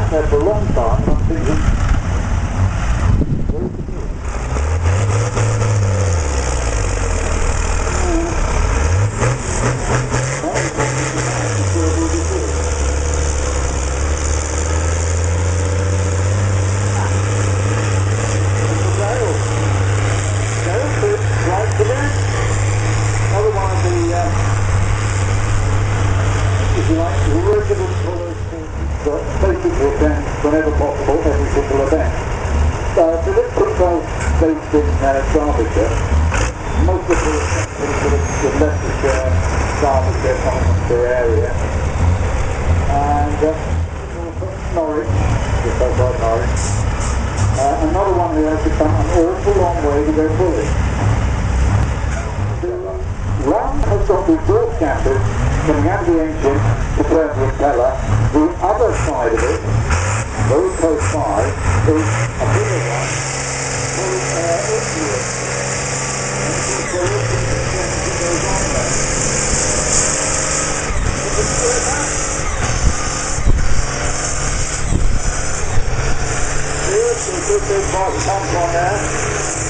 sat there for a long time, and I'm thinking, where's the door? Another one of the, if you like, regular colours that basically attend whenever possible every single event. So this football based in Derbyshire, most of the Leicestershire, Derbyshire, Nottinghamshire area, and Norwich, just outside Norwich. Another one who has become an awful long way to go fully. One has got the broadcasters coming out of the engine to turn the impeller. The other side of it, very close by, is a bigger one called India. And so it goes on there. Here's a good big box pump on there.